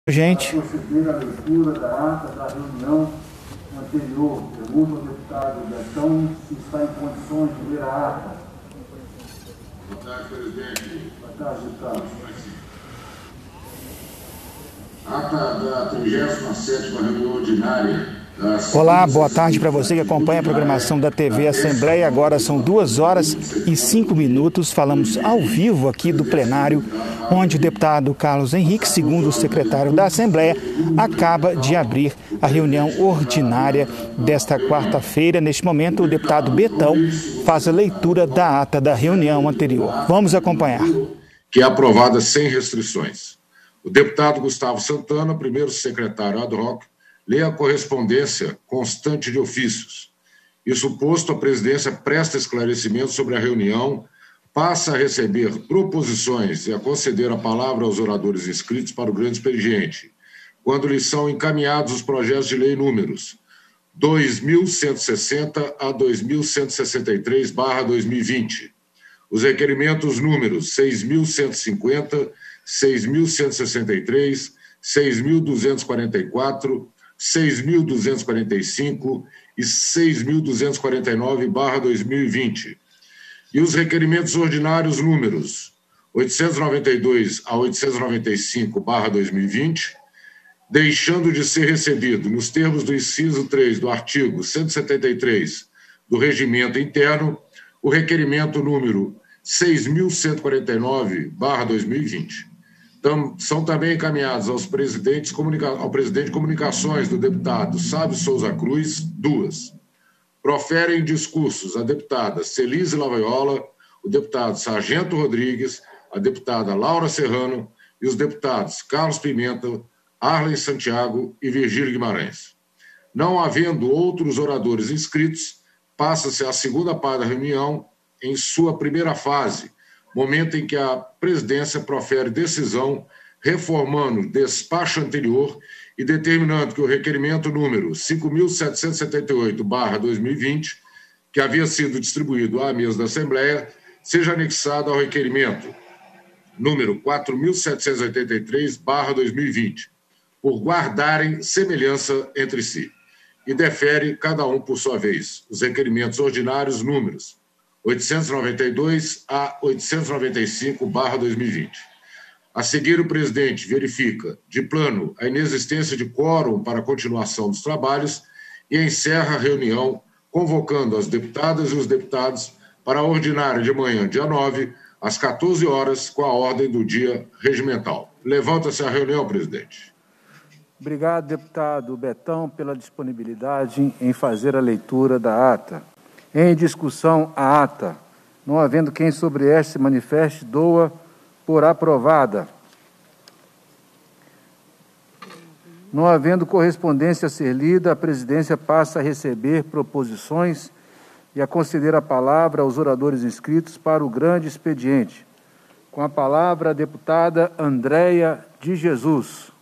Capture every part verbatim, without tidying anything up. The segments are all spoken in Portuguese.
Gente. Proceder à leitura da ata da reunião anterior. Pergunto ao deputado Betão se está em condições de ler a ata. Boa tarde, presidente. Boa tarde, deputado. Ata da trigésima sétima reunião ordinária. Olá, boa tarde para você que acompanha a programação da T V Assembleia. Agora são duas horas e cinco minutos. Falamos ao vivo aqui do plenário, onde o deputado Carlos Henrique, segundo o secretário da Assembleia, acaba de abrir a reunião ordinária desta quarta-feira. Neste momento, o deputado Betão faz a leitura da ata da reunião anterior. Vamos acompanhar. Que é aprovada sem restrições. O deputado Gustavo Santana, primeiro secretário ad hoc, lê a correspondência constante de ofícios. Isso posto, a presidência presta esclarecimento sobre a reunião, passa a receber proposições e a conceder a palavra aos oradores inscritos para o grande expediente, quando lhes são encaminhados os projetos de lei números dois mil cento e sessenta a dois mil cento e sessenta e três barra dois mil e vinte, os requerimentos números seis mil cento e cinquenta, seis mil cento e sessenta e três, seis mil duzentos e quarenta e quatro, seis mil duzentos e quarenta e cinco e seis mil duzentos e quarenta e nove barra dois mil e vinte, e os requerimentos ordinários números oitocentos e noventa e dois a oitocentos e noventa e cinco barra dois mil e vinte, deixando de ser recebido, nos termos do inciso três do artigo cento e setenta e três do Regimento Interno, o requerimento número seis mil cento e quarenta e nove barra dois mil e vinte. Então, são também encaminhados aos presidentes, ao presidente de comunicações do deputado Sávio Souza Cruz, duas. Proferem discursos a deputada Celise Lavaiola, o deputado Sargento Rodrigues, a deputada Laura Serrano e os deputados Carlos Pimenta, Arlen Santiago e Virgílio Guimarães. Não havendo outros oradores inscritos, passa-se a segunda parte da reunião em sua primeira fase, momento em que a presidência profere decisão reformando o despacho anterior e determinando que o requerimento número cinco mil setecentos e setenta e oito barra dois mil e vinte, que havia sido distribuído à mesa da Assembleia, seja anexado ao requerimento número quatro mil setecentos e oitenta e três barra dois mil e vinte, por guardarem semelhança entre si, e defere cada um por sua vez os requerimentos ordinários números oitocentos e noventa e dois a oitocentos e noventa e cinco barra dois mil e vinte. A seguir, o presidente verifica, de plano, a inexistência de quórum para a continuação dos trabalhos e encerra a reunião, convocando as deputadas e os deputados para a ordinária de manhã, dia nove, às quatorze horas, com a ordem do dia regimental. Levanta-se a reunião, presidente. Obrigado, deputado Betão, pela disponibilidade em fazer a leitura da ata. Em discussão, a ata. Não havendo quem sobre esta se manifeste, doa por aprovada. Não havendo correspondência a ser lida, a presidência passa a receber proposições e a conceder a palavra aos oradores inscritos para o grande expediente. Com a palavra, a deputada Andréia de Jesus.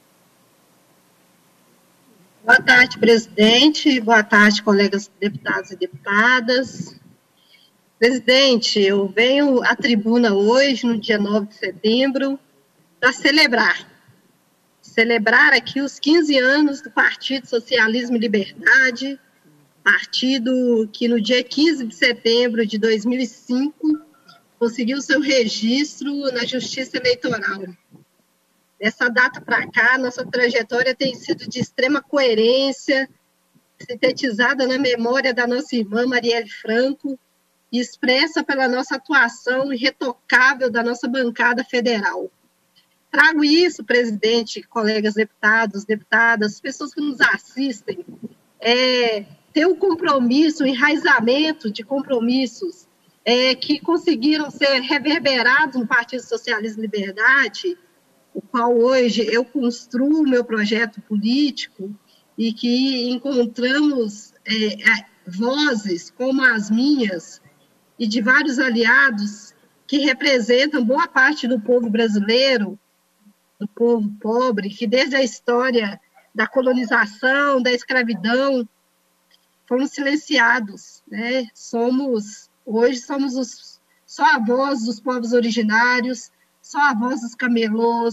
Boa tarde, presidente. Boa tarde, colegas deputados e deputadas. Presidente, eu venho à tribuna hoje, no dia nove de setembro, para celebrar. Celebrar aqui os quinze anos do Partido Socialismo e Liberdade, partido que no dia quinze de setembro de dois mil e cinco conseguiu seu registro na Justiça Eleitoral. Dessa data para cá, nossa trajetória tem sido de extrema coerência, sintetizada na memória da nossa irmã Marielle Franco e expressa pela nossa atuação irretocável da nossa bancada federal. Trago isso, presidente, colegas deputados, deputadas, pessoas que nos assistem, é, ter um compromisso, um enraizamento de compromissos é, que conseguiram ser reverberados no Partido Socialismo e Liberdade, o qual hoje eu construo o meu projeto político e que encontramos é, vozes como as minhas e de vários aliados que representam boa parte do povo brasileiro, do povo pobre, que desde a história da colonização, da escravidão, foram silenciados, né? Somos, hoje somos os, só a voz dos povos originários, só a voz dos camelôs,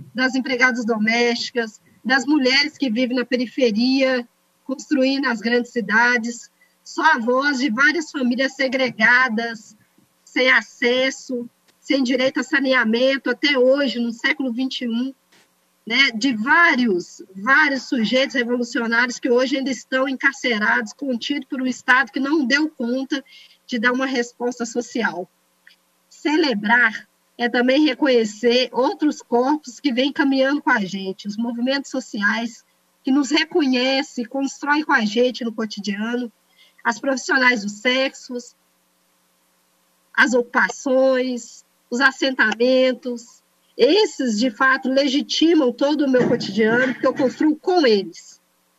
das empregadas domésticas, das mulheres que vivem na periferia, construindo as grandes cidades. Sou a voz de várias famílias segregadas, sem acesso, sem direito a saneamento, até hoje, no século vinte e um, né, de vários, vários sujeitos revolucionários que hoje ainda estão encarcerados, contidos por um Estado que não deu conta de dar uma resposta social. Celebrar é também reconhecer outros corpos que vêm caminhando com a gente, os movimentos sociais que nos reconhecem, constroem com a gente no cotidiano, as profissionais dos sexos, as ocupações, os assentamentos. Esses, de fato, legitimam todo o meu cotidiano, porque eu construo com eles.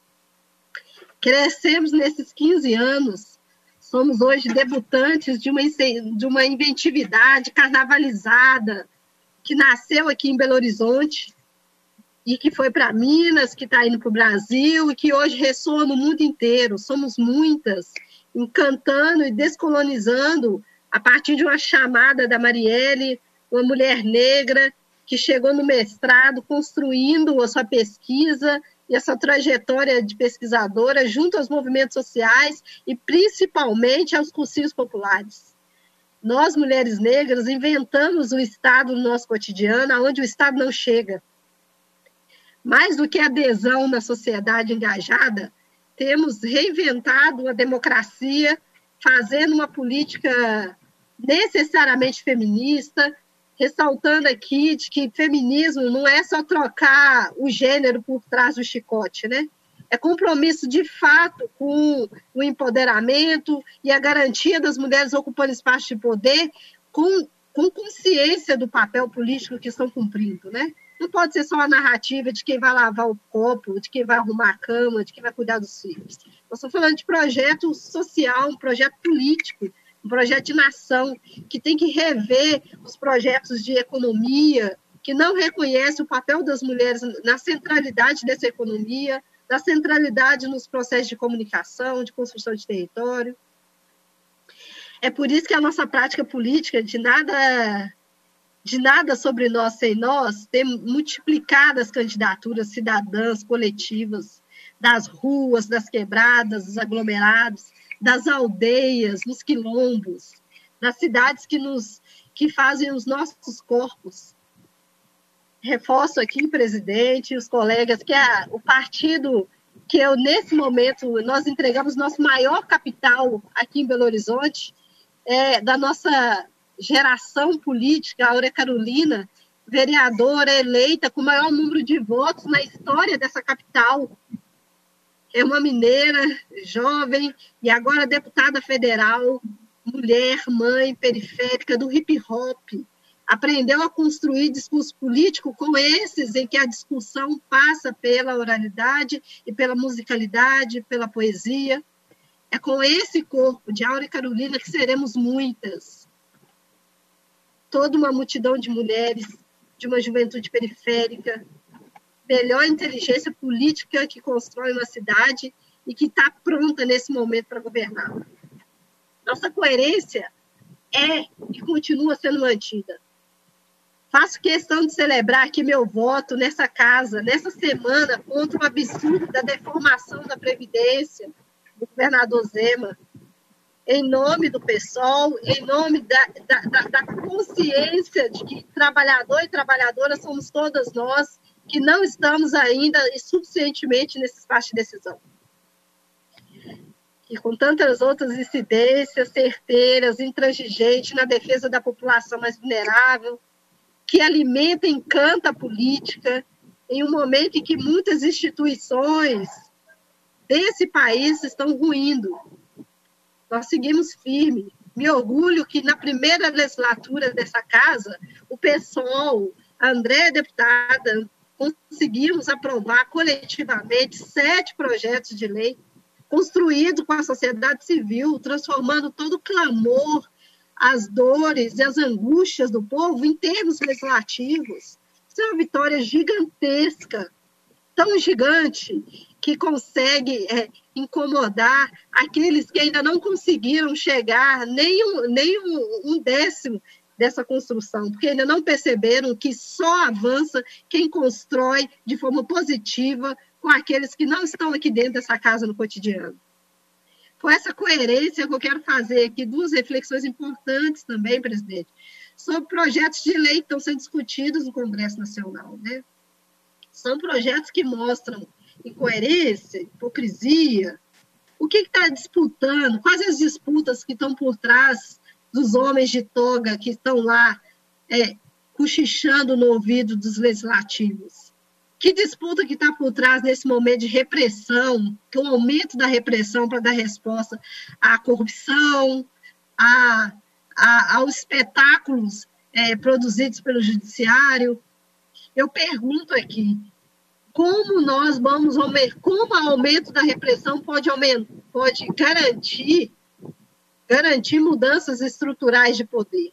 Crescemos nesses quinze anos, somos hoje debutantes de uma, de uma inventividade carnavalizada, que nasceu aqui em Belo Horizonte, e que foi para Minas, que está indo para o Brasil, e que hoje ressoa no mundo inteiro. Somos muitas, encantando e descolonizando, a partir de uma chamada da Marielle, uma mulher negra, que chegou no mestrado, construindo a sua pesquisa e a sua trajetória de pesquisadora junto aos movimentos sociais e principalmente aos cursinhos populares. Nós, mulheres negras, inventamos o Estado no nosso cotidiano, onde o Estado não chega. Mais do que adesão na sociedade engajada, temos reinventado a democracia, fazendo uma política necessariamente feminista, ressaltando aqui de que feminismo não é só trocar o gênero por trás do chicote, né? É compromisso de fato com o empoderamento e a garantia das mulheres ocupando espaço de poder com, com consciência do papel político que estão cumprindo, né? Não pode ser só a narrativa de quem vai lavar o copo, de quem vai arrumar a cama, de quem vai cuidar dos filhos. Nós estamos falando de projeto social, um projeto político, um projeto de nação, que tem que rever os projetos de economia, que não reconhece o papel das mulheres na centralidade dessa economia, na centralidade nos processos de comunicação, de construção de território. É por isso que a nossa prática política, de nada, de nada sobre nós sem nós, tem multiplicado as candidaturas cidadãs, coletivas, das ruas, das quebradas, dos aglomerados, das aldeias, nos quilombos, das cidades que, nos, que fazem os nossos corpos. Reforço aqui, presidente, e os colegas, que a, o partido que eu, nesse momento, nós entregamos nosso maior capital aqui em Belo Horizonte, é, da nossa geração política, a Áurea Carolina, vereadora eleita com o maior número de votos na história dessa capital. É uma mineira, jovem, e agora deputada federal, mulher, mãe, periférica, do hip-hop. Aprendeu a construir discurso político com esses em que a discussão passa pela oralidade e pela musicalidade, pela poesia. É com esse corpo de Áurea Carolina que seremos muitas. Toda uma multidão de mulheres, de uma juventude periférica, melhor inteligência política que constrói uma cidade e que está pronta nesse momento para governar. Nossa coerência é e continua sendo mantida. Faço questão de celebrar aqui meu voto nessa casa, nessa semana, contra o absurdo da deformação da Previdência do governador Zema, em nome do PSOL, em nome da, da, da, da consciência de que trabalhador e trabalhadora somos todas nós, que não estamos ainda suficientemente nesse espaço de decisão. E com tantas outras incidências certeiras, intransigentes na defesa da população mais vulnerável, que alimenta e encanta a política, em um momento em que muitas instituições desse país estão ruindo. Nós seguimos firme. Me orgulho que na primeira legislatura dessa casa, o PSOL, a Andréa deputada, conseguimos aprovar coletivamente sete projetos de lei construídos com a sociedade civil, transformando todo o clamor, as dores e as angústias do povo em termos legislativos. Isso é uma vitória gigantesca, tão gigante, que consegue é, incomodar aqueles que ainda não conseguiram chegar nem um, nem um, um décimo dessa construção, porque ainda não perceberam que só avança quem constrói de forma positiva com aqueles que não estão aqui dentro dessa casa no cotidiano. Com essa coerência que eu quero fazer aqui duas reflexões importantes também, presidente, sobre projetos de lei que estão sendo discutidos no Congresso Nacional, né? São projetos que mostram incoerência, hipocrisia, o que está disputando, quais as disputas que estão por trás dos homens de toga que estão lá é, cochichando no ouvido dos legislativos. Que disputa que está por trás nesse momento de repressão, que o aumento da repressão para dar resposta à corrupção, a, a, aos espetáculos é, produzidos pelo judiciário. Eu pergunto aqui, como nós vamos aumentar, como o aumento da repressão pode, aumentar, pode garantir, garantir mudanças estruturais de poder?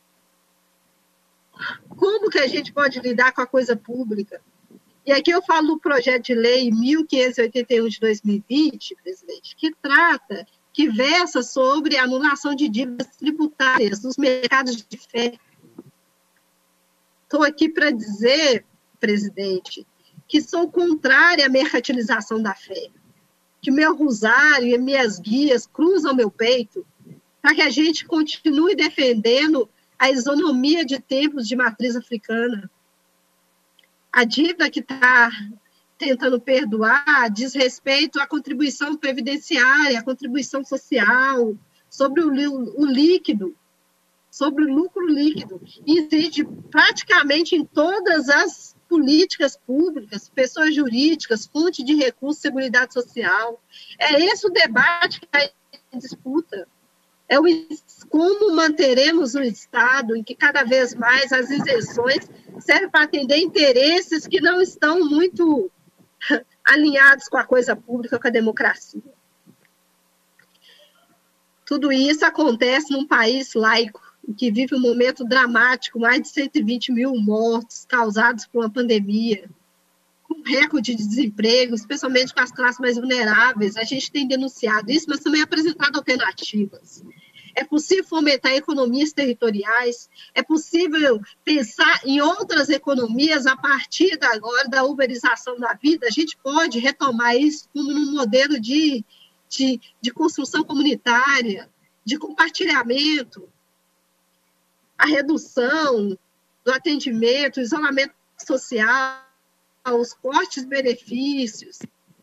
Como que a gente pode lidar com a coisa pública? E aqui eu falo do projeto de lei mil quinhentos e oitenta e um de dois mil e vinte, presidente, que trata, que versa sobre a anulação de dívidas tributárias nos mercados de fé. Estou aqui para dizer, presidente, que sou contrária à mercantilização da fé, que meu rosário e minhas guias cruzam meu peito para que a gente continue defendendo a isonomia de templos de matriz africana. A dívida que está tentando perdoar diz respeito à contribuição previdenciária, à contribuição social, sobre o, o líquido, sobre o lucro líquido. Existe praticamente em todas as políticas públicas, pessoas jurídicas, fonte de recursos, seguridade social. É esse o debate que está em disputa. É o, como manteremos um Estado em que cada vez mais as isenções servem para atender interesses que não estão muito alinhados com a coisa pública, com a democracia. Tudo isso acontece num país laico, em que vive um momento dramático, mais de cento e vinte mil mortos causados por uma pandemia, com recorde de desemprego, especialmente com as classes mais vulneráveis. A gente tem denunciado isso, mas também apresentado alternativas. É possível fomentar economias territoriais, é possível pensar em outras economias a partir de agora da uberização da vida. A gente pode retomar isso como num modelo de, de, de construção comunitária, de compartilhamento, a redução do atendimento, o isolamento social, os cortes de benefícios.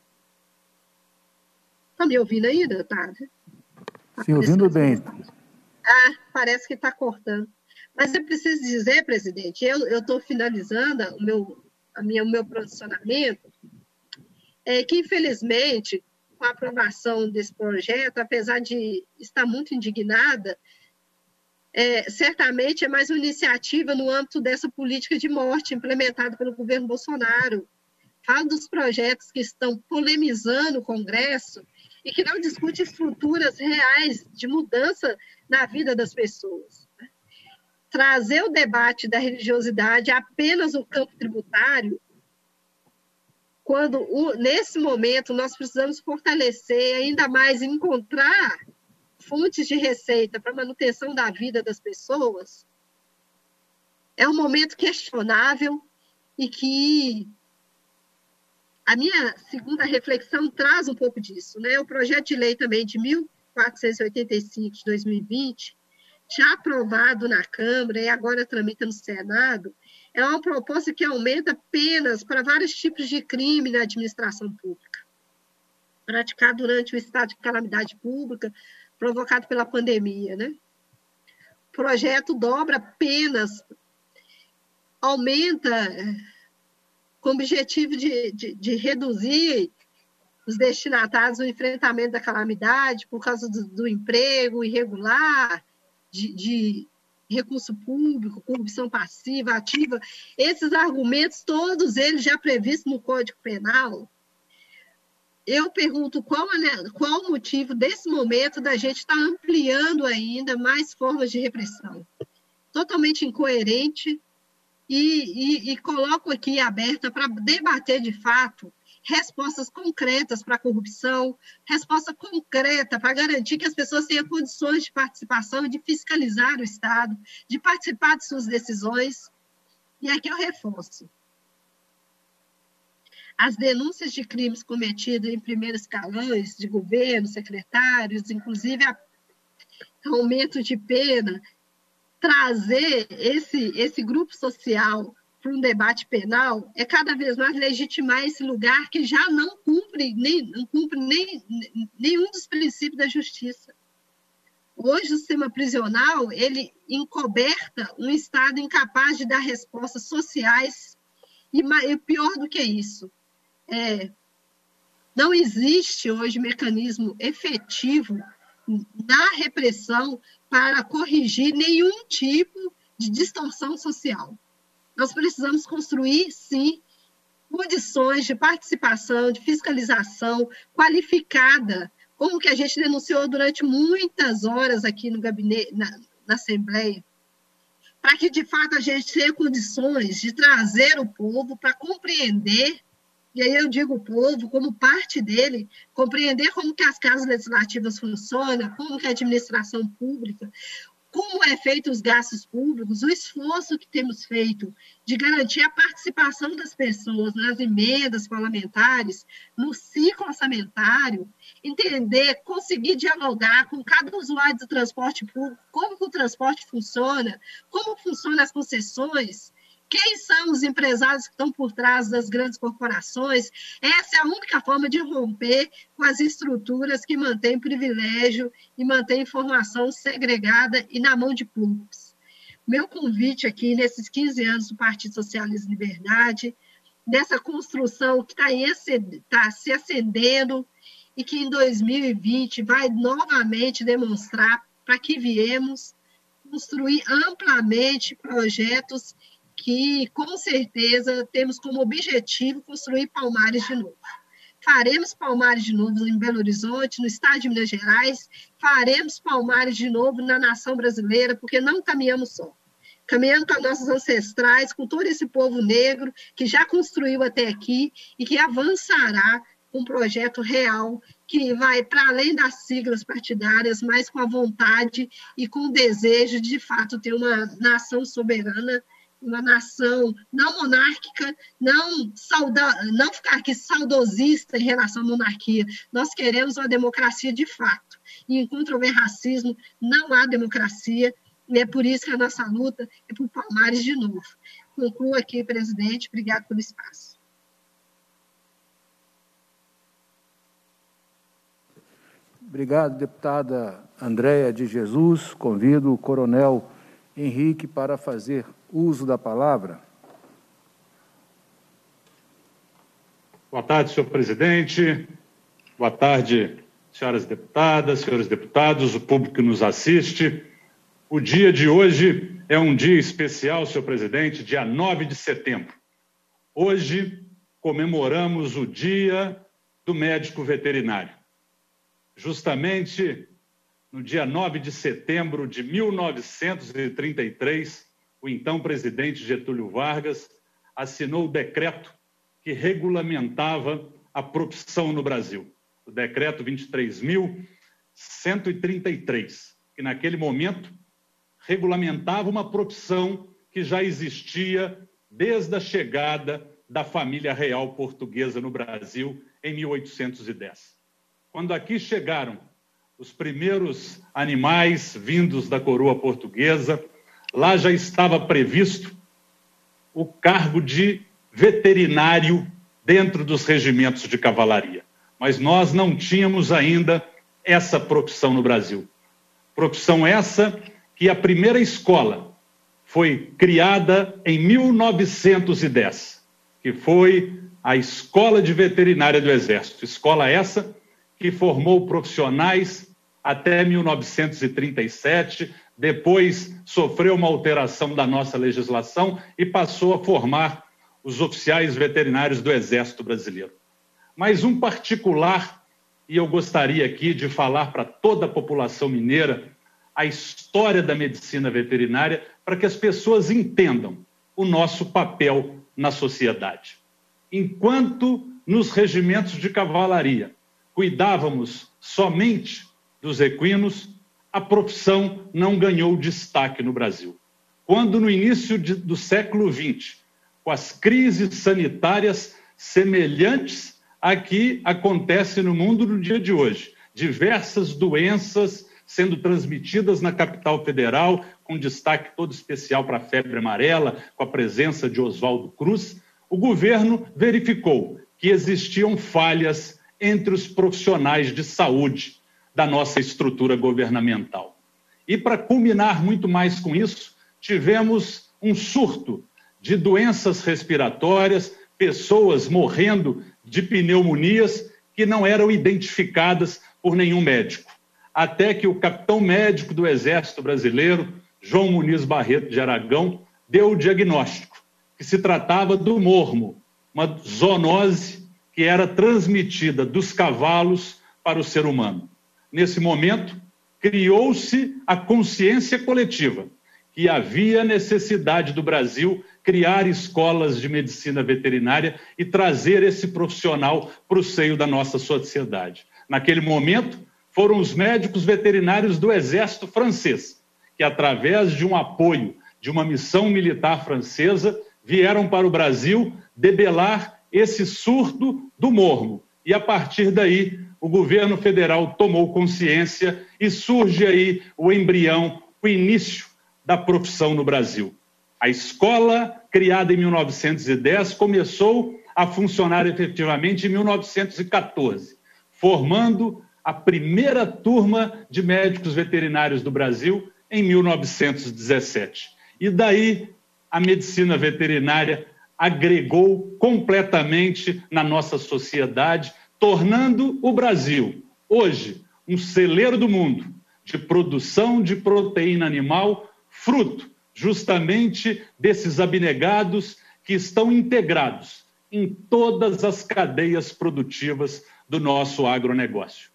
Está me ouvindo ainda, Otávio? Sim, ouvindo bem. Ah, parece que está cortando. Mas eu preciso dizer, presidente, eu estou finalizando o meu, a minha, o meu posicionamento, é que, infelizmente, com a aprovação desse projeto, apesar de estar muito indignada, É, certamente é mais uma iniciativa no âmbito dessa política de morte implementada pelo governo Bolsonaro. Falo dos projetos que estão polemizando o Congresso e que não discutem estruturas reais de mudança na vida das pessoas. Trazer o debate da religiosidade apenas no campo tributário, quando, nesse momento, nós precisamos fortalecer ainda mais, encontrar fontes de receita para manutenção da vida das pessoas, é um momento questionável e que a minha segunda reflexão traz um pouco disso, né? O projeto de lei também de mil quatrocentos e oitenta e cinco de dois mil e vinte, já aprovado na Câmara e agora tramita no Senado, é uma proposta que aumenta penas para vários tipos de crime na administração pública, praticado durante o estado de calamidade pública, provocado pela pandemia, né? O projeto dobra penas, aumenta com o objetivo de, de, de reduzir os destinatários ao enfrentamento da calamidade por causa do, do emprego irregular, de, de recurso público, corrupção passiva, ativa. Esses argumentos, todos eles já previstos no Código Penal. Eu pergunto qual, qual o motivo desse momento da gente estar ampliando ainda mais formas de repressão. Totalmente incoerente e, e, e coloco aqui aberta para debater de fato respostas concretas para a corrupção, resposta concreta para garantir que as pessoas tenham condições de participação, de fiscalizar o Estado, de participar de suas decisões. E aqui eu reforço. As denúncias de crimes cometidos em primeiros escalões de governo, secretários, inclusive a aumento de pena, trazer esse, esse grupo social para um debate penal é cada vez mais legitimar esse lugar que já não cumpre, nem, não cumpre nem, nenhum dos princípios da justiça. Hoje, o sistema prisional, ele encoberta um Estado incapaz de dar respostas sociais e, e pior do que isso, é, não existe hoje mecanismo efetivo na repressão para corrigir nenhum tipo de distorção social. Nós precisamos construir, sim, condições de participação, de fiscalização qualificada, como que a gente denunciou durante muitas horas aqui no gabinete, na, na Assembleia, para que, de fato, a gente tenha condições de trazer o povo para compreender, e aí eu digo o povo como parte dele, compreender como que as casas legislativas funcionam, como que a administração pública, como é feito os gastos públicos, o esforço que temos feito de garantir a participação das pessoas nas emendas parlamentares, no ciclo orçamentário, entender, conseguir dialogar com cada usuário do transporte público, como que o transporte funciona, como funcionam as concessões, quem são os empresários que estão por trás das grandes corporações. Essa é a única forma de romper com as estruturas que mantêm privilégio e mantêm informação segregada e na mão de poucos. Meu convite aqui, nesses quinze anos do Partido Socialista e Liberdade, dessa construção que está tá se acendendo e que em dois mil e vinte vai novamente demonstrar para que viemos construir amplamente projetos que, com certeza, temos como objetivo construir Palmares de novo. Faremos Palmares de novo em Belo Horizonte, no estado de Minas Gerais, faremos Palmares de novo na nação brasileira, porque não caminhamos só. Caminhando com nossos ancestrais, com todo esse povo negro que já construiu até aqui e que avançará com um projeto real que vai para além das siglas partidárias, mas com a vontade e com o desejo de, de fato, ter uma nação soberana, uma nação não monárquica, não, sauda, não ficar aqui saudosista em relação à monarquia. Nós queremos uma democracia de fato. E enquanto houver racismo, não há democracia, e é por isso que a nossa luta é por Palmares de novo. Concluo aqui, presidente. Obrigado pelo espaço. Obrigado, deputada Andréia de Jesus. Convido o coronel Henrique para fazer uso da palavra. Boa tarde, senhor presidente. Boa tarde, senhoras deputadas, senhores deputados, o público que nos assiste. O dia de hoje é um dia especial, senhor presidente, dia nove de setembro. Hoje comemoramos o Dia do Médico Veterinário. Justamente no dia nove de setembro de mil novecentos e trinta e três, o então presidente Getúlio Vargas assinou o decreto que regulamentava a profissão no Brasil, o decreto vinte e três mil cento e trinta e três, que naquele momento regulamentava uma profissão que já existia desde a chegada da família real portuguesa no Brasil em mil oitocentos e dez. Quando aqui chegaram os primeiros animais vindos da coroa portuguesa, lá já estava previsto o cargo de veterinário dentro dos regimentos de cavalaria. Mas nós não tínhamos ainda essa profissão no Brasil. Profissão essa que a primeira escola foi criada em mil novecentos e dez, que foi a Escola de Veterinária do Exército. Escola essa que formou profissionais até mil novecentos e trinta e sete, depois sofreu uma alteração da nossa legislação e passou a formar os oficiais veterinários do Exército Brasileiro. Mas um particular, e eu gostaria aqui de falar para toda a população mineira a história da medicina veterinária, para que as pessoas entendam o nosso papel na sociedade. Enquanto nos regimentos de cavalaria. Cuidávamos somente dos equinos, a profissão não ganhou destaque no Brasil. Quando, no início de, do século vinte, com as crises sanitárias semelhantes à que acontece no mundo no dia de hoje, diversas doenças sendo transmitidas na capital federal, com destaque todo especial para a febre amarela, com a presença de Oswaldo Cruz, o governo verificou que existiam falhas entre os profissionais de saúde da nossa estrutura governamental. E para culminar muito mais com isso, tivemos um surto de doenças respiratórias, pessoas morrendo de pneumonias que não eram identificadas por nenhum médico. Até que o capitão médico do Exército Brasileiro, João Muniz Barreto de Aragão, deu o diagnóstico, que se tratava do mormo, uma zoonose que era transmitida dos cavalos para o ser humano. Nesse momento, criou-se a consciência coletiva que havia necessidade do Brasil criar escolas de medicina veterinária e trazer esse profissional para o seio da nossa sociedade. Naquele momento, foram os médicos veterinários do Exército francês, que, através de um apoio de uma missão militar francesa, vieram para o Brasil debelar esse surto do mormo. E, a partir daí, o governo federal tomou consciência e surge aí o embrião, o início da profissão no Brasil. A escola, criada em mil novecentos e dez, começou a funcionar efetivamente em mil novecentos e quatorze, formando a primeira turma de médicos veterinários do Brasil em mil novecentos e dezessete. E daí a medicina veterinária agregou completamente na nossa sociedade, tornando o Brasil, hoje, um celeiro do mundo de produção de proteína animal, fruto justamente desses abnegados que estão integrados em todas as cadeias produtivas do nosso agronegócio.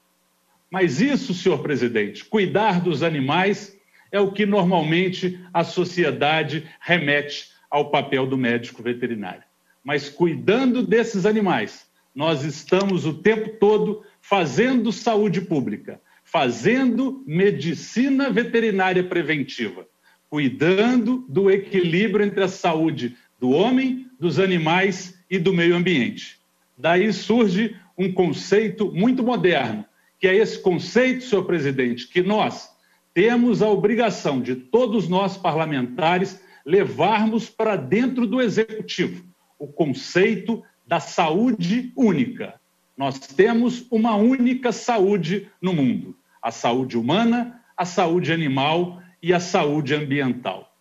Mas isso, senhor presidente, cuidar dos animais é o que normalmente a sociedade remete ao papel do médico veterinário. Mas cuidando desses animais, nós estamos o tempo todo fazendo saúde pública, fazendo medicina veterinária preventiva, cuidando do equilíbrio entre a saúde do homem, dos animais e do meio ambiente. Daí surge um conceito muito moderno, que é esse conceito, senhor presidente, que nós temos a obrigação de todos nós parlamentares levarmos para dentro do executivo, o conceito da saúde única. Nós temos uma única saúde no mundo, a saúde humana, a saúde animal e a saúde ambiental.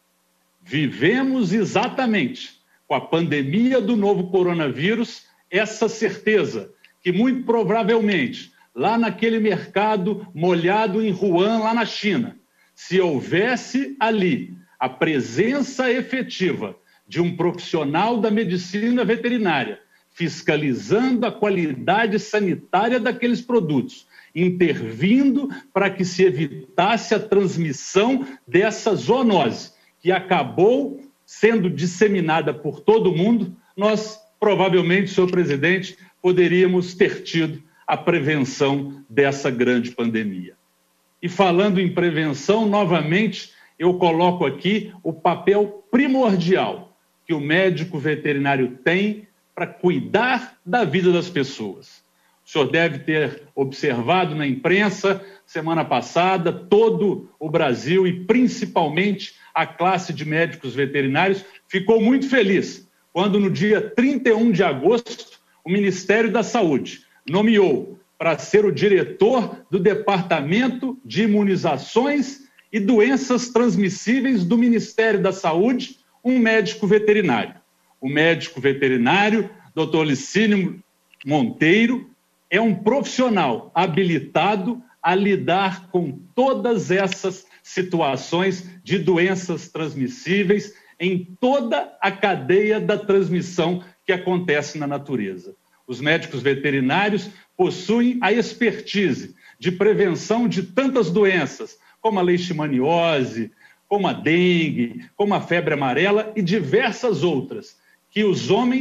Vivemos exatamente com a pandemia do novo coronavírus essa certeza que muito provavelmente lá naquele mercado molhado em Wuhan, lá na China, se houvesse ali a presença efetiva de um profissional da medicina veterinária fiscalizando a qualidade sanitária daqueles produtos, intervindo para que se evitasse a transmissão dessa zoonose, que acabou sendo disseminada por todo mundo, nós provavelmente, senhor presidente, poderíamos ter tido a prevenção dessa grande pandemia. E falando em prevenção, novamente, eu coloco aqui o papel primordial que o médico veterinário tem para cuidar da vida das pessoas. O senhor deve ter observado na imprensa, semana passada, todo o Brasil e principalmente a classe de médicos veterinários ficou muito feliz quando, no dia trinta e um de agosto, o Ministério da Saúde nomeou para ser o diretor do Departamento de Imunizações e Doenças Transmissíveis do Ministério da Saúde um médico veterinário. O médico veterinário, doutor Licínio Monteiro, é um profissional habilitado a lidar com todas essas situações de doenças transmissíveis em toda a cadeia da transmissão que acontece na natureza. Os médicos veterinários possuem a expertise de prevenção de tantas doenças, como a leishmaniose, como a dengue, como a febre amarela e diversas outras, que os homens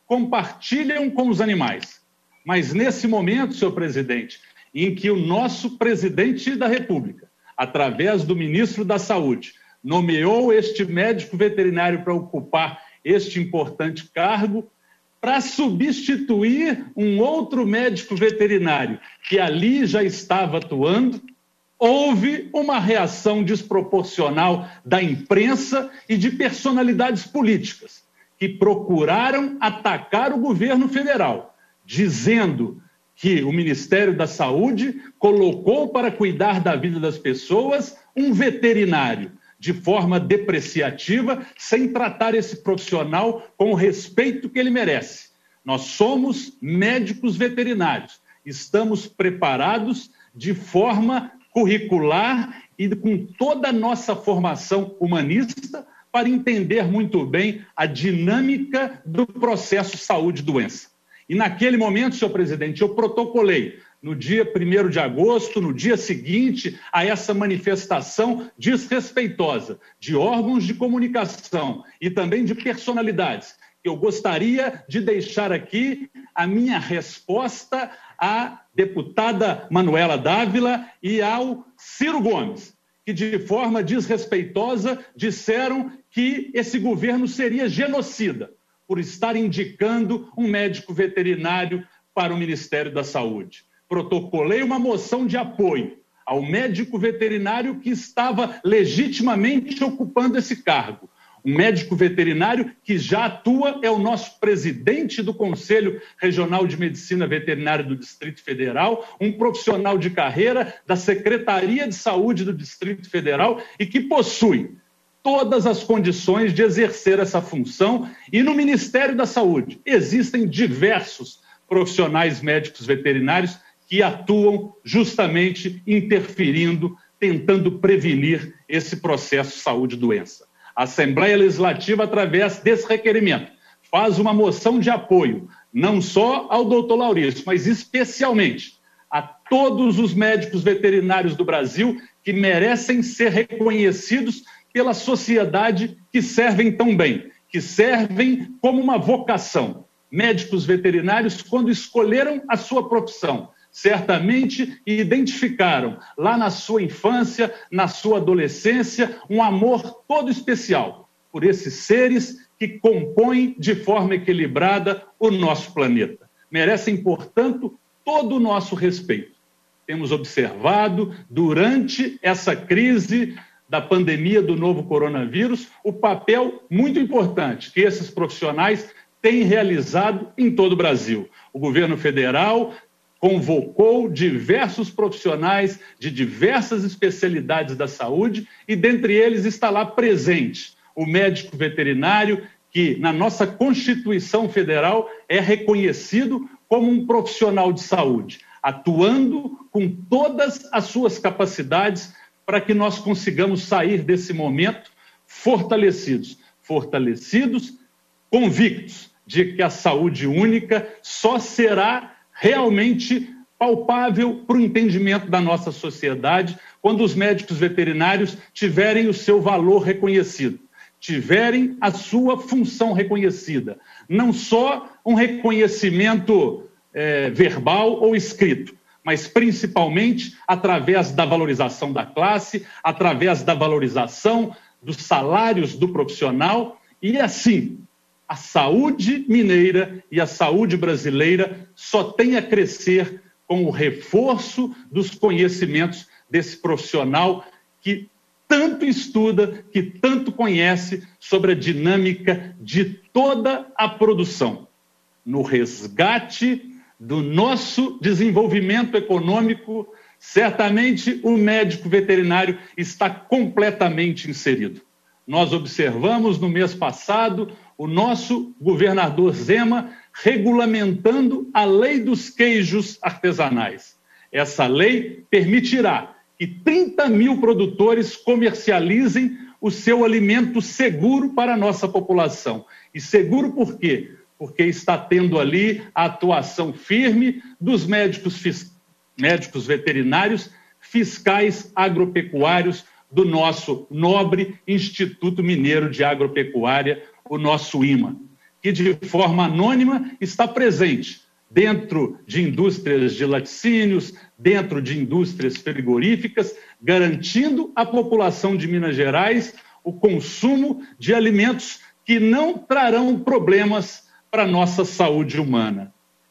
compartilham com os animais. Mas nesse momento, senhor presidente, em que o nosso presidente da República, através do ministro da Saúde, nomeou este médico veterinário para ocupar este importante cargo, para substituir um outro médico veterinário que ali já estava atuando, houve uma reação desproporcional da imprensa e de personalidades políticas que procuraram atacar o governo federal, dizendo que o Ministério da Saúde colocou para cuidar da vida das pessoas um veterinário, de forma depreciativa, sem tratar esse profissional com o respeito que ele merece. Nós somos médicos veterinários, estamos preparados de forma curricular e com toda a nossa formação humanista para entender muito bem a dinâmica do processo saúde-doença. E naquele momento, senhor presidente, eu protocolei, no dia primeiro de agosto, no dia seguinte a essa manifestação desrespeitosa de órgãos de comunicação e também de personalidades, eu gostaria de deixar aqui a minha resposta à deputada Manuela Dávila e ao Ciro Gomes, que de forma desrespeitosa disseram que esse governo seria genocida por estar indicando um médico veterinário para o Ministério da Saúde. Protocolei uma moção de apoio ao médico veterinário que estava legitimamente ocupando esse cargo. Um médico veterinário que já atua, é o nosso presidente do Conselho Regional de Medicina Veterinária do Distrito Federal, um profissional de carreira da Secretaria de Saúde do Distrito Federal e que possui todas as condições de exercer essa função. E no Ministério da Saúde existem diversos profissionais médicos veterinários que atuam justamente interferindo, tentando prevenir esse processo saúde-doença. A Assembleia Legislativa, através desse requerimento, faz uma moção de apoio, não só ao doutor Laurício, mas especialmente a todos os médicos veterinários do Brasil que merecem ser reconhecidos pela sociedade, que servem tão bem, que servem como uma vocação. Médicos veterinários, quando escolheram a sua profissão, certamente identificaram lá na sua infância, na sua adolescência, um amor todo especial por esses seres que compõem de forma equilibrada o nosso planeta. Merecem, portanto, todo o nosso respeito. Temos observado, durante essa crise da pandemia do novo coronavírus, o papel muito importante que esses profissionais têm realizado em todo o Brasil. O governo federal convocou diversos profissionais de diversas especialidades da saúde e, dentre eles, está lá presente o médico veterinário, que, na nossa Constituição Federal, é reconhecido como um profissional de saúde, atuando com todas as suas capacidades para que nós consigamos sair desse momento fortalecidos, fortalecidos, convictos de que a saúde única só será realmente palpável para o entendimento da nossa sociedade quando os médicos veterinários tiverem o seu valor reconhecido, tiverem a sua função reconhecida, não só um reconhecimento é, verbal ou escrito, mas principalmente através da valorização da classe, através da valorização dos salários do profissional, e assim a saúde mineira e a saúde brasileira só tem a crescer com o reforço dos conhecimentos desse profissional que tanto estuda, que tanto conhece sobre a dinâmica de toda a produção, no resgate do nosso desenvolvimento econômico. Certamente o médico veterinário está completamente inserido. Nós observamos no mês passado o nosso governador Zema regulamentando a lei dos queijos artesanais. Essa lei permitirá que trinta mil produtores comercializem o seu alimento seguro para a nossa população. E seguro por quê? Porque está tendo ali a atuação firme dos médicos, médicos veterinários, fiscais agropecuários do nosso nobre Instituto Mineiro de Agropecuária, o nosso I M A, que de forma anônima está presente dentro de indústrias de laticínios, dentro de indústrias frigoríficas, garantindo à população de Minas Gerais o consumo de alimentos que não trarão problemas para a nossa saúde humana.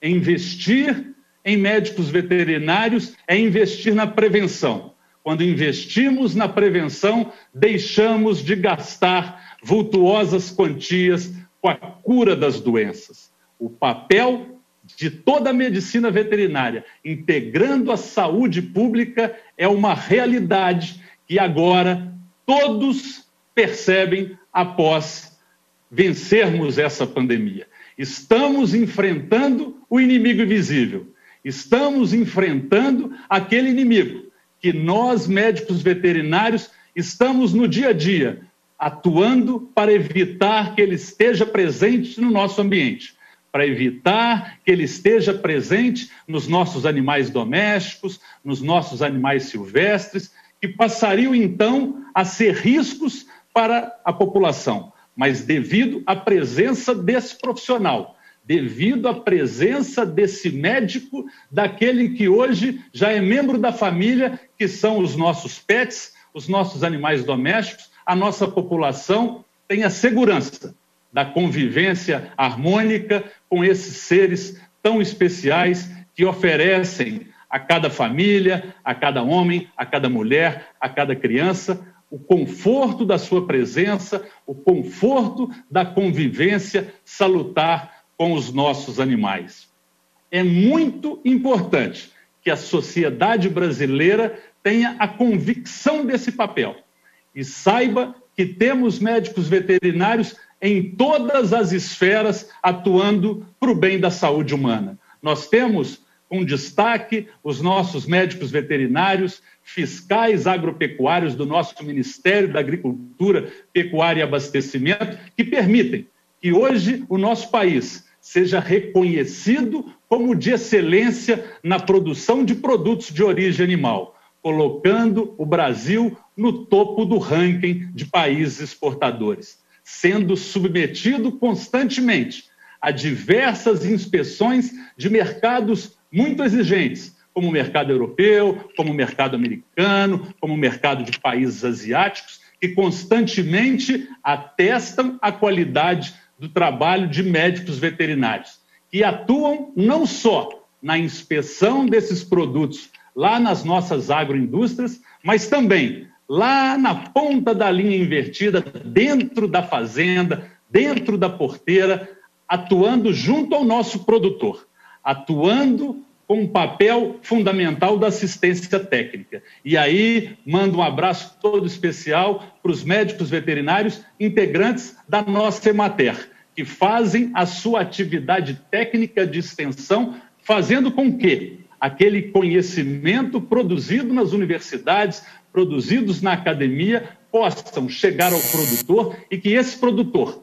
Investir em médicos veterinários é investir na prevenção. Quando investimos na prevenção, deixamos de gastar vultuosas quantias com a cura das doenças. O papel de toda a medicina veterinária, integrando a saúde pública, é uma realidade que agora todos percebem após vencermos essa pandemia. Estamos enfrentando o inimigo invisível. Estamos enfrentando aquele inimigo que nós, médicos veterinários, estamos no dia a dia atuando para evitar que ele esteja presente no nosso ambiente, para evitar que ele esteja presente nos nossos animais domésticos, nos nossos animais silvestres, que passariam, então, a ser riscos para a população. Mas devido à presença desse profissional, devido à presença desse médico, daquele que hoje já é membro da família, que são os nossos pets, os nossos animais domésticos, a nossa população tem a segurança da convivência harmônica com esses seres tão especiais que oferecem a cada família, a cada homem, a cada mulher, a cada criança, o conforto da sua presença, o conforto da convivência salutar com os nossos animais. É muito importante que a sociedade brasileira tenha a convicção desse papel e saiba que temos médicos veterinários em todas as esferas atuando para o bem da saúde humana. Nós temos, com destaque, os nossos médicos veterinários, fiscais agropecuários do nosso Ministério da Agricultura, Pecuária e Abastecimento, que permitem que hoje o nosso país seja reconhecido como de excelência na produção de produtos de origem animal, colocando o Brasil no topo do ranking de países exportadores, sendo submetido constantemente a diversas inspeções de mercados muito exigentes, como o mercado europeu, como o mercado americano, como o mercado de países asiáticos, que constantemente atestam a qualidade do trabalho de médicos veterinários, que atuam não só na inspeção desses produtos lá nas nossas agroindústrias, mas também lá na ponta da linha invertida, dentro da fazenda, dentro da porteira, atuando junto ao nosso produtor, atuando com um papel fundamental da assistência técnica. E aí, mando um abraço todo especial para os médicos veterinários integrantes da nossa Emater, que fazem a sua atividade técnica de extensão, fazendo com que aquele conhecimento produzido nas universidades, produzidos na academia, possam chegar ao produtor e que esse produtor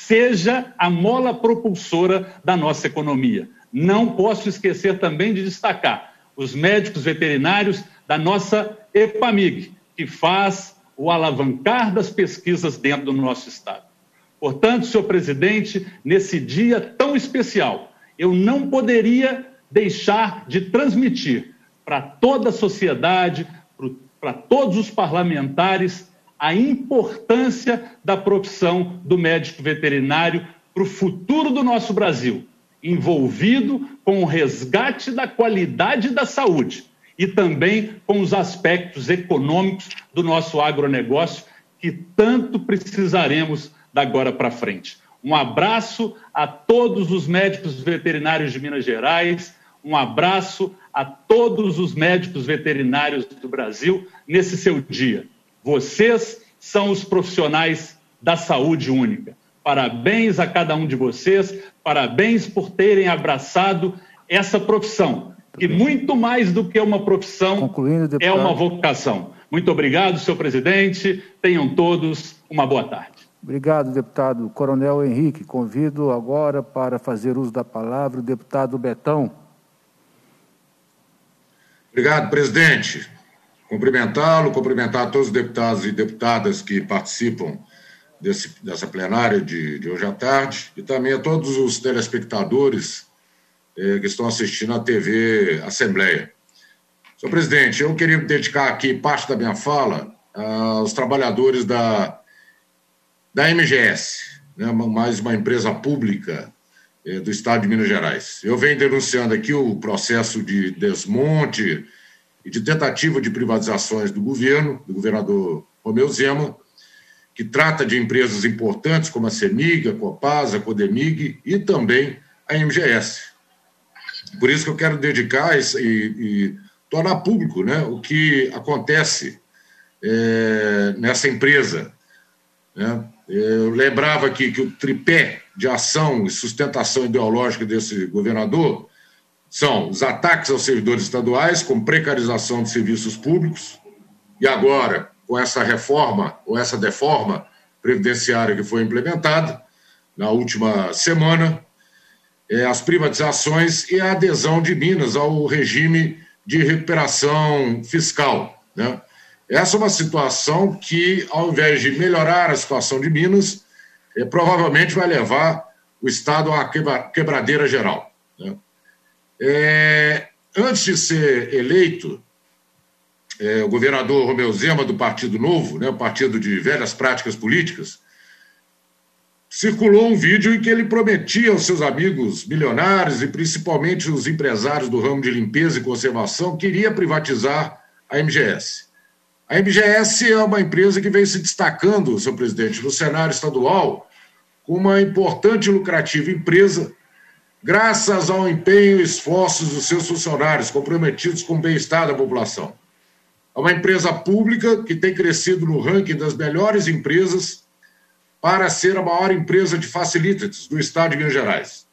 seja a mola propulsora da nossa economia. Não posso esquecer também de destacar os médicos veterinários da nossa EPAMIG, que faz o alavancar das pesquisas dentro do nosso estado. Portanto, senhor presidente, nesse dia tão especial, eu não poderia deixar de transmitir para toda a sociedade, para todos os parlamentares, a importância da profissão do médico veterinário para o futuro do nosso Brasil, envolvido com o resgate da qualidade da saúde e também com os aspectos econômicos do nosso agronegócio, que tanto precisaremos da agora para frente. Um abraço a todos os médicos veterinários de Minas Gerais, um abraço a todos os médicos veterinários do Brasil nesse seu dia. Vocês são os profissionais da saúde única. Parabéns a cada um de vocês, parabéns por terem abraçado essa profissão, que muito mais do que uma profissão é uma vocação. Muito obrigado, senhor presidente. Tenham todos uma boa tarde. Obrigado, deputado Coronel Henrique. Convido agora para fazer uso da palavra o deputado Betão. Obrigado, presidente. Cumprimentá-lo, cumprimentar todos os deputados e deputadas que participam desse, dessa plenária de, de hoje à tarde, e também a todos os telespectadores eh, que estão assistindo à T V Assembleia. Senhor presidente, eu queria dedicar aqui parte da minha fala aos trabalhadores da, da M G S, né, mais uma empresa pública eh, do Estado de Minas Gerais. Eu venho denunciando aqui o processo de desmonte e de tentativa de privatizações do governo, do governador Romeu Zema, que trata de empresas importantes como a CEMIG, a Copasa, a Codemig e também a M G S. Por isso que eu quero dedicar e, e tornar público, né, o que acontece é, nessa empresa. Né? Eu lembrava aqui que o tripé de ação e sustentação ideológica desse governador são os ataques aos servidores estaduais, com precarização de serviços públicos, e agora, com essa reforma, ou essa deforma previdenciária que foi implementada na última semana, é, as privatizações e a adesão de Minas ao regime de recuperação fiscal. Né? Essa é uma situação que, ao invés de melhorar a situação de Minas, é, provavelmente vai levar o Estado a uma quebra, quebradeira geral. Né? É, antes de ser eleito, é, o governador Romeu Zema, do Partido Novo, né, o partido de velhas práticas políticas, circulou um vídeo em que ele prometia aos seus amigos milionários e principalmente os empresários do ramo de limpeza e conservação que iria privatizar a M G S. A M G S é uma empresa que vem se destacando, senhor presidente, no cenário estadual como uma importante e lucrativa empresa, graças ao empenho e esforços dos seus funcionários comprometidos com o bem-estar da população. É uma empresa pública que tem crescido no ranking das melhores empresas para ser a maior empresa de facilities do Estado de Minas Gerais.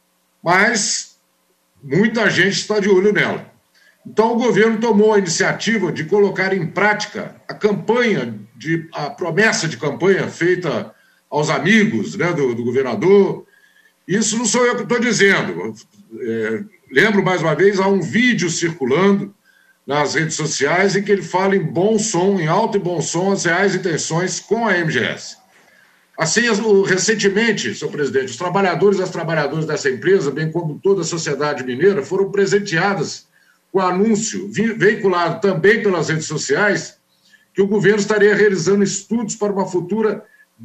Mas muita gente está de olho nela. Então, o governo tomou a iniciativa de colocar em prática a campanha, de, a promessa de campanha feita aos amigos, né, do, do governador. Isso não sou eu que estou dizendo. É, lembro, mais uma vez, há um vídeo circulando nas redes sociais em que ele fala em bom som, em alto e bom som, as reais intenções com a M G S. Assim, recentemente, senhor presidente, os trabalhadores e as trabalhadoras dessa empresa, bem como toda a sociedade mineira, foram presenteadas com o anúncio, veiculado também pelas redes sociais, que o governo estaria realizando estudos para uma futura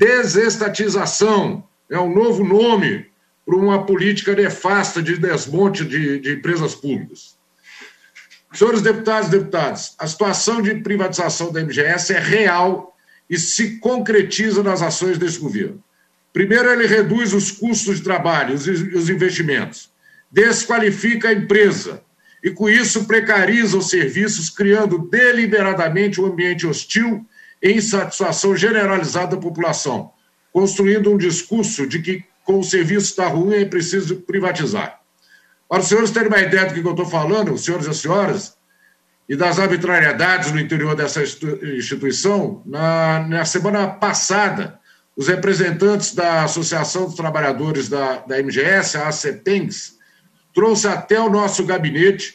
desestatização, é um novo nome para uma política nefasta de desmonte de, de empresas públicas. Senhores deputados e deputadas, a situação de privatização da M G S é real e se concretiza nas ações desse governo. Primeiro, ele reduz os custos de trabalho, os, os investimentos, desqualifica a empresa e, com isso, precariza os serviços, criando deliberadamente um ambiente hostil e insatisfação generalizada da população, construindo um discurso de que, com o serviço está ruim, é preciso privatizar. Para os senhores terem uma ideia do que eu estou falando, os senhores e as senhoras, e das arbitrariedades no interior dessa instituição, na, na semana passada, os representantes da Associação dos Trabalhadores da, da M G S, a ACEPENGS, trouxe até o nosso gabinete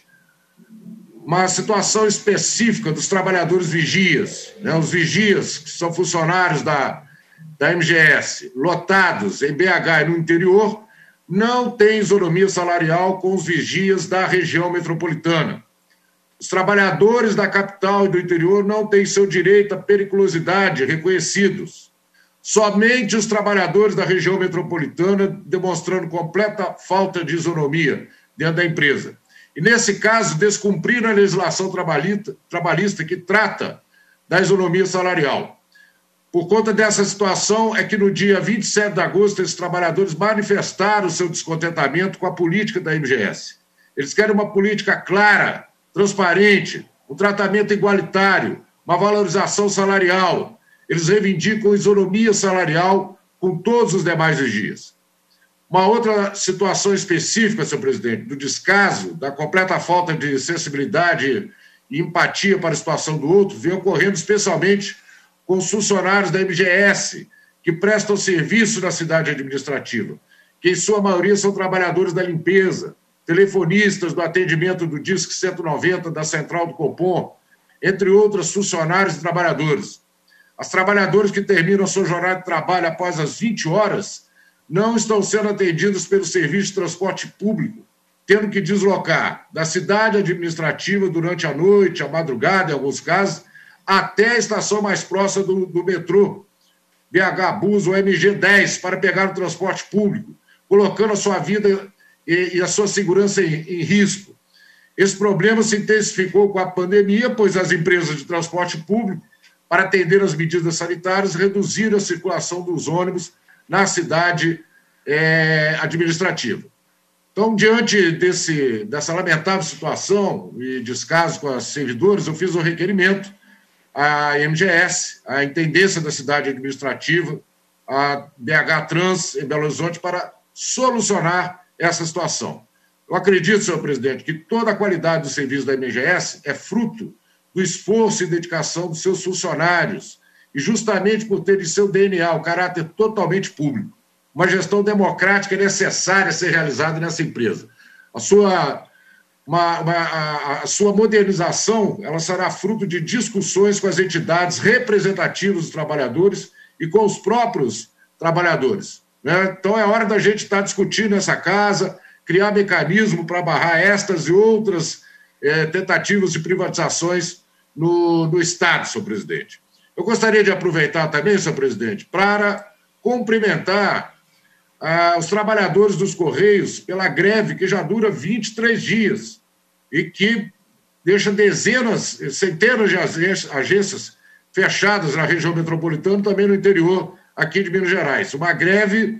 uma situação específica dos trabalhadores vigias, né? Os vigias, que são funcionários da, da M G S, lotados em B H e no interior, não têm isonomia salarial com os vigias da região metropolitana. Os trabalhadores da capital e do interior não têm seu direito à periculosidade reconhecidos. Somente os trabalhadores da região metropolitana demonstrando completa falta de isonomia dentro da empresa. E, nesse caso, descumpriram a legislação trabalhista, trabalhista que trata da isonomia salarial. Por conta dessa situação, é que no dia vinte e sete de agosto, esses trabalhadores manifestaram seu descontentamento com a política da M G S. Eles querem uma política clara, transparente, um tratamento igualitário, uma valorização salarial. Eles reivindicam isonomia salarial com todos os demais vigias. Uma outra situação específica, senhor presidente, do descaso, da completa falta de sensibilidade e empatia para a situação do outro, vem ocorrendo especialmente com os funcionários da M G S, que prestam serviço na cidade administrativa, que em sua maioria são trabalhadores da limpeza, telefonistas do atendimento do Disque cento e noventa, da Central do Copom, entre outros funcionários e trabalhadores. As trabalhadoras que terminam sua jornada de trabalho após as vinte horas não estão sendo atendidas pelo serviço de transporte público, tendo que deslocar da cidade administrativa durante a noite, a madrugada, em alguns casos, até a estação mais próxima do, do metrô, B H Bus ou M G dez, para pegar o transporte público, colocando a sua vida e, e a sua segurança em, em risco. Esse problema se intensificou com a pandemia, pois as empresas de transporte público, para atender as medidas sanitárias, reduziram a circulação dos ônibus na cidade é, administrativa. Então, diante desse, dessa lamentável situação e descaso com os servidores, eu fiz um requerimento à M G S, à Intendência da Cidade Administrativa, à B H Trans, em Belo Horizonte, para solucionar essa situação. Eu acredito, senhor presidente, que toda a qualidade do serviço da M G S é fruto do esforço e dedicação dos seus funcionários, e justamente por ter em seu D N A o caráter totalmente público. Uma gestão democrática é necessária ser realizada nessa empresa. A sua, uma, uma, a, a sua modernização ela será fruto de discussões com as entidades representativas dos trabalhadores e com os próprios trabalhadores, né? Então é hora da gente estar discutindo essa casa, criar mecanismo para barrar estas e outras é, tentativas de privatizações no, no Estado, senhor presidente. Eu gostaria de aproveitar também, senhor presidente, para cumprimentar ah, os trabalhadores dos Correios pela greve que já dura vinte e três dias e que deixa dezenas, centenas de agências fechadas na região metropolitana, também no interior aqui de Minas Gerais. Uma greve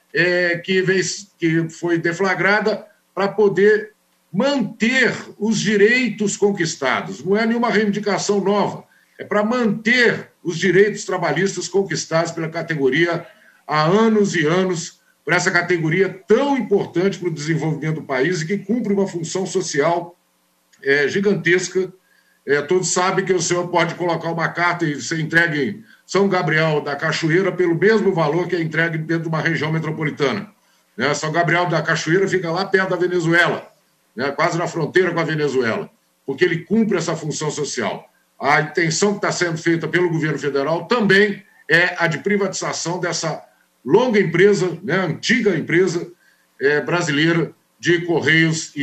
é, que, veio, que foi deflagrada para poder manter os direitos conquistados. Não é nenhuma reivindicação nova, é para manter os direitos trabalhistas conquistados pela categoria há anos e anos, por essa categoria tão importante para o desenvolvimento do país e que cumpre uma função social é, gigantesca. É, todos sabem que o senhor pode colocar uma carta e ser entregue em São Gabriel da Cachoeira pelo mesmo valor que é entregue dentro de uma região metropolitana. Né? São Gabriel da Cachoeira fica lá perto da Venezuela, né? Quase na fronteira com a Venezuela, porque ele cumpre essa função social. A intenção que está sendo feita pelo governo federal também é a de privatização dessa longa empresa, né, antiga empresa é, brasileira de Correios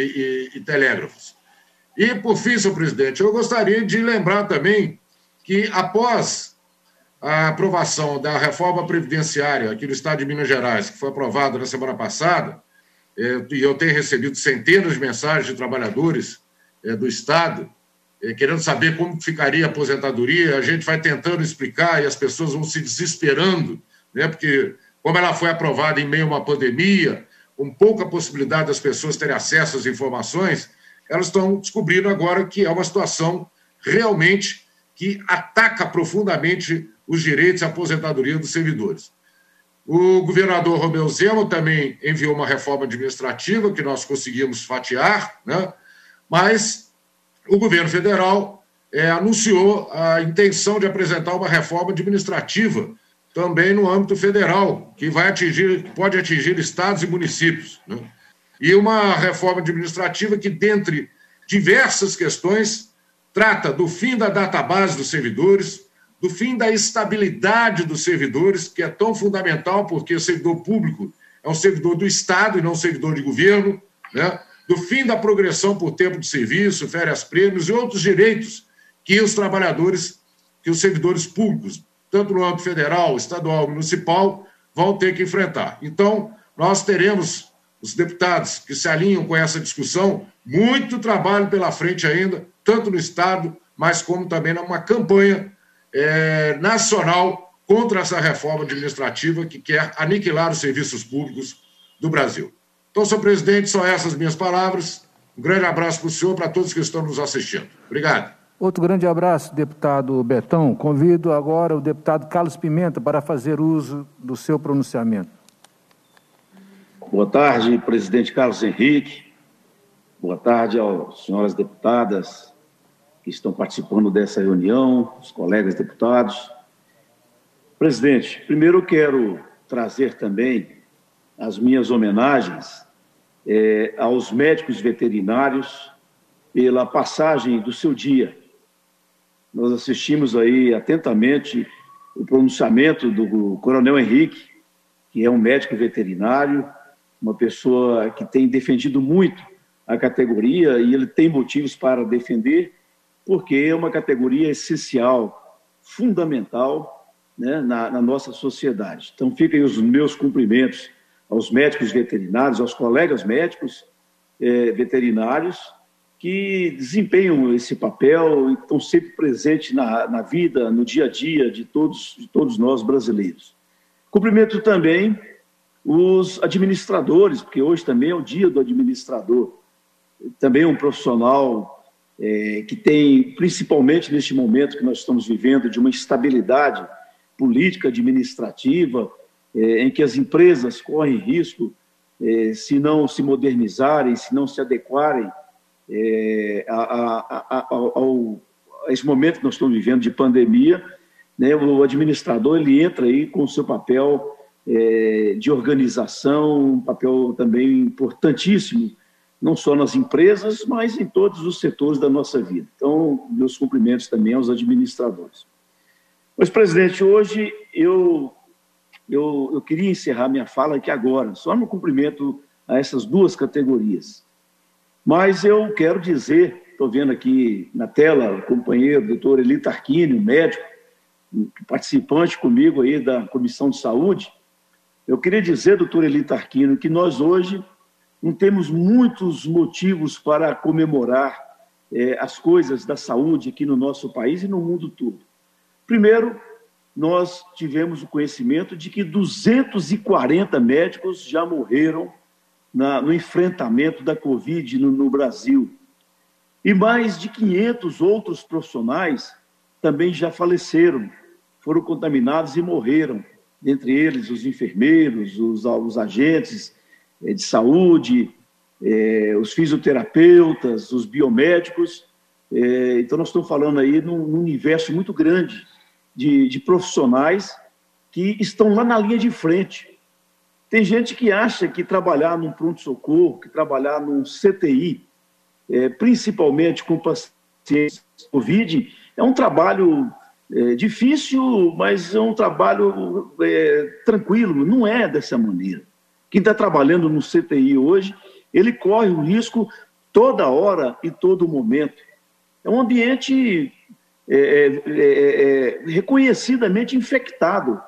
e, e, e Telégrafos. E, por fim, senhor presidente, eu gostaria de lembrar também que, após a aprovação da reforma previdenciária aqui no Estado de Minas Gerais, que foi aprovada na semana passada, é, e eu tenho recebido centenas de mensagens de trabalhadores é, do Estado, é, querendo saber como ficaria a aposentadoria, a gente vai tentando explicar e as pessoas vão se desesperando, né, porque, como ela foi aprovada em meio a uma pandemia, com pouca possibilidade das pessoas terem acesso às informações, elas estão descobrindo agora que é uma situação realmente que ataca profundamente os direitos e a aposentadoria dos servidores. O governador Romeu Zema também enviou uma reforma administrativa que nós conseguimos fatiar, né? Mas o governo federal é, anunciou a intenção de apresentar uma reforma administrativa também no âmbito federal, que vai atingir, pode atingir estados e municípios, né? E uma reforma administrativa que, dentre diversas questões, trata do fim da database dos servidores, do fim da estabilidade dos servidores, que é tão fundamental, porque o servidor público é um servidor do Estado e não um servidor de governo, né? Do fim da progressão por tempo de serviço, férias prêmios e outros direitos que os trabalhadores, que os servidores públicos, tanto no âmbito federal, estadual e municipal, vão ter que enfrentar. Então, nós teremos, os deputados que se alinham com essa discussão, muito trabalho pela frente ainda, tanto no Estado, mas como também numa campanha é, nacional contra essa reforma administrativa que quer aniquilar os serviços públicos do Brasil. Então, senhor presidente, são essas minhas palavras. Um grande abraço para o senhor, para todos que estão nos assistindo. Obrigado. Outro grande abraço, deputado Betão. Convido agora o deputado Carlos Pimenta para fazer uso do seu pronunciamento. Boa tarde, presidente Carlos Henrique. Boa tarde às senhoras deputadas que estão participando dessa reunião, os colegas deputados. Presidente, primeiro eu quero trazer também as minhas homenagens eh, aos médicos veterinários pela passagem do seu dia nós assistimos aí atentamente o pronunciamento do Coronel Henrique, que é um médico veterinário, uma pessoa que tem defendido muito a categoria, e ele tem motivos para defender, porque é uma categoria essencial, fundamental, né, na, na nossa sociedade. Então, ficam aí os meus cumprimentos aos médicos veterinários, aos colegas médicos eh, veterinários, que desempenham esse papel e estão sempre presentes na, na vida, no dia a dia de todos, de todos nós brasileiros. Cumprimento também os administradores, porque hoje também é o dia do administrador. Também um profissional é, que tem, principalmente neste momento que nós estamos vivendo, de uma instabilidade política, administrativa, é, em que as empresas correm risco, é, se não se modernizarem, se não se adequarem é, a, a, a, ao, a esse momento que nós estamos vivendo de pandemia, né, o administrador ele entra aí com o seu papel é, de organização, um papel também importantíssimo, não só nas empresas, mas em todos os setores da nossa vida. Então, meus cumprimentos também aos administradores. Mas, presidente, hoje eu, eu, eu queria encerrar minha fala aqui agora, só no cumprimento a essas duas categorias. Mas eu quero dizer, estou vendo aqui na tela o companheiro, doutor Eli Tarquini, médico, participante comigo aí da Comissão de Saúde. Eu queria dizer, doutor Eli Tarquini, que nós hoje não temos muitos motivos para comemorar é, as coisas da saúde aqui no nosso país e no mundo todo. Primeiro, nós tivemos o conhecimento de que duzentos e quarenta médicos já morreram na, no enfrentamento da Covid no, no Brasil. E mais de quinhentos outros profissionais também já faleceram, foram contaminados e morreram. Dentre eles, os enfermeiros, os, os agentes de saúde, eh, os fisioterapeutas, os biomédicos. Eh, então, nós estamos falando aí num, num universo muito grande de, de profissionais que estão lá na linha de frente. Tem gente que acha que trabalhar num pronto-socorro, que trabalhar num C T I, eh, principalmente com pacientes Covid, é um trabalho é, difícil, mas é um trabalho é, tranquilo. Não é dessa maneira. Quem está trabalhando no C T I hoje, ele corre o risco toda hora e todo momento. É um ambiente é, é, é, reconhecidamente infectado,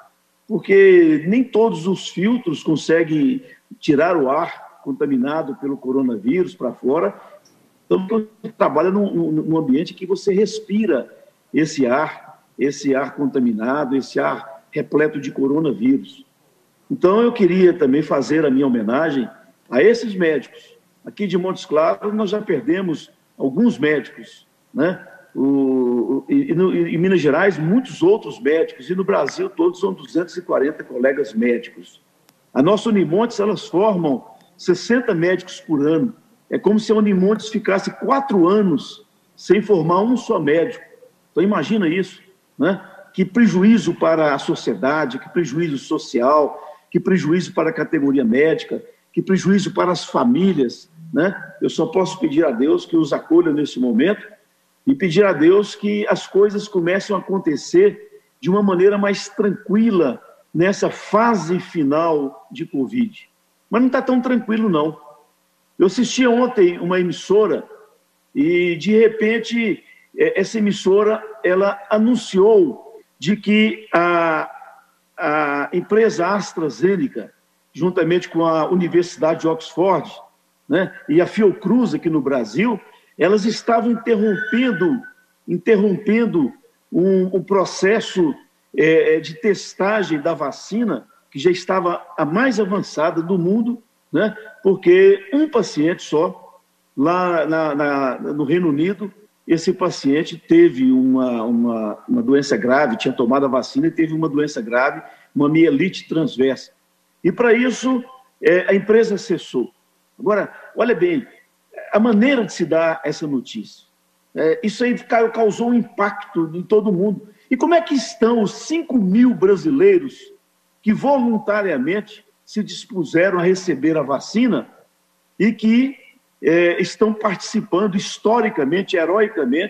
porque nem todos os filtros conseguem tirar o ar contaminado pelo coronavírus para fora. Então, você trabalha num, num ambiente que você respira esse ar, esse ar contaminado, esse ar repleto de coronavírus. Então, eu queria também fazer a minha homenagem a esses médicos. Aqui de Montes Claros, nós já perdemos alguns médicos, né? O, e, e no, em Minas Gerais, muitos outros médicos, e no Brasil, todos são duzentos e quarenta colegas médicos. A nossa Unimontes, elas formam sessenta médicos por ano. É como se a Unimontes ficasse quatro anos sem formar um só médico. Então, imagina isso, né? Que prejuízo para a sociedade, que prejuízo social, que prejuízo para a categoria médica, que prejuízo para as famílias, né? Eu só posso pedir a Deus que os acolha nesse momento e pedir a Deus que as coisas comecem a acontecer de uma maneira mais tranquila nessa fase final de Covid. Mas não está tão tranquilo, não. Eu assisti ontem uma emissora e, de repente, essa emissora ela anunciou de que a, a empresa AstraZeneca, juntamente com a Universidade de Oxford, né, e a Fiocruz aqui no Brasil, elas estavam interrompendo, interrompendo um, um processo é, de testagem da vacina, que já estava a mais avançada do mundo, né, porque um paciente só, lá na, na, no Reino Unido, esse paciente teve uma, uma, uma doença grave, tinha tomado a vacina e teve uma doença grave, uma mielite transversa. E, para isso, é, a empresa cessou. Agora, olha bem, a maneira de se dar essa notícia. É, isso aí causou um impacto em todo mundo. E como é que estão os cinco mil brasileiros que voluntariamente se dispuseram a receber a vacina e que é, estão participando historicamente, heroicamente,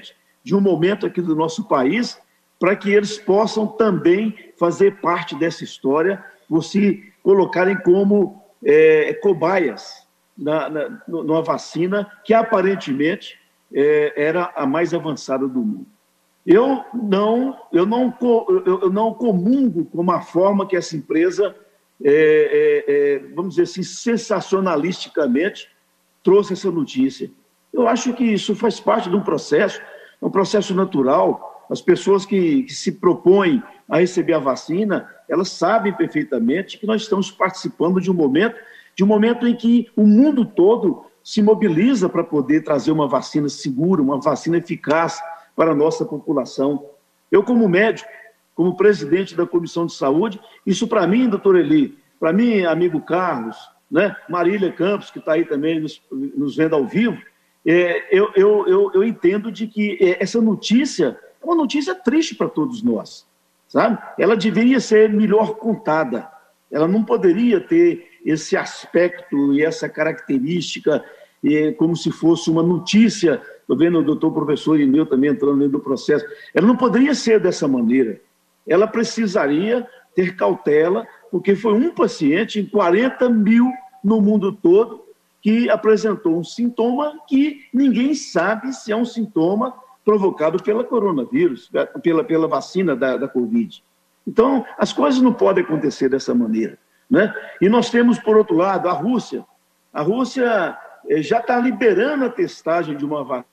de um momento aqui do nosso país, para que eles possam também fazer parte dessa história, ou se colocarem como é, cobaias na, na, numa vacina que aparentemente é, era a mais avançada do mundo. Eu não, eu não, eu não comungo com a forma que essa empresa, é, é, é, vamos dizer assim, sensacionalisticamente trouxe essa notícia. Eu acho que isso faz parte de um processo, um processo natural. As pessoas que, que se propõem a receber a vacina, elas sabem perfeitamente que nós estamos participando de um momento, de um momento em que o mundo todo se mobiliza para poder trazer uma vacina segura, uma vacina eficaz para a nossa população. Eu, como médico, como presidente da Comissão de Saúde, isso para mim, doutor Eli, para mim, amigo Carlos, né, Marília Campos, que está aí também nos, nos vendo ao vivo, é, eu, eu, eu, eu entendo de que essa notícia é uma notícia triste para todos nós, sabe? Ela deveria ser melhor contada, ela não poderia ter esse aspecto e essa característica é, como se fosse uma notícia. Estou vendo o doutor professor Ineu também entrando dentro do processo. Ela não poderia ser dessa maneira. Ela precisaria ter cautela, porque foi um paciente em quarenta mil no mundo todo que apresentou um sintoma que ninguém sabe se é um sintoma provocado pela coronavírus, pela, pela vacina da, da Covid. Então, as coisas não podem acontecer dessa maneira, né? E nós temos, por outro lado, a Rússia. A Rússia eh, já está liberando a testagem de uma vacina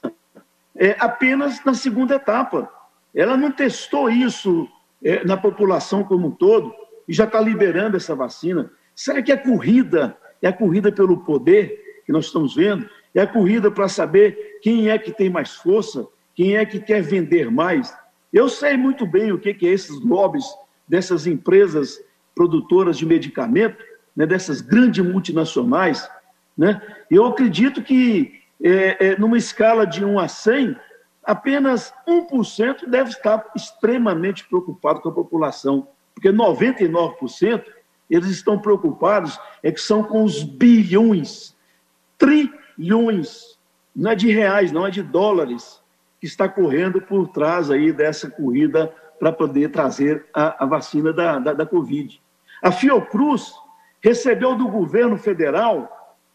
é, apenas na segunda etapa. Ela não testou isso é, na população como um todo e já está liberando essa vacina. Será que a corrida é a corrida pelo poder que nós estamos vendo? É a corrida para saber quem é que tem mais força, quem é que quer vender mais? Eu sei muito bem o que, que é esses lobbies dessas empresas produtoras de medicamento, né, dessas grandes multinacionais, né? Eu acredito que É, é, numa escala de um a cem, apenas um por cento deve estar extremamente preocupado com a população, porque noventa e nove por cento eles estão preocupados é que são com os bilhões, trilhões, não é de reais, não é de dólares, que está correndo por trás aí dessa corrida para poder trazer a, a vacina da, da, da Covid. A Fiocruz recebeu do governo federal,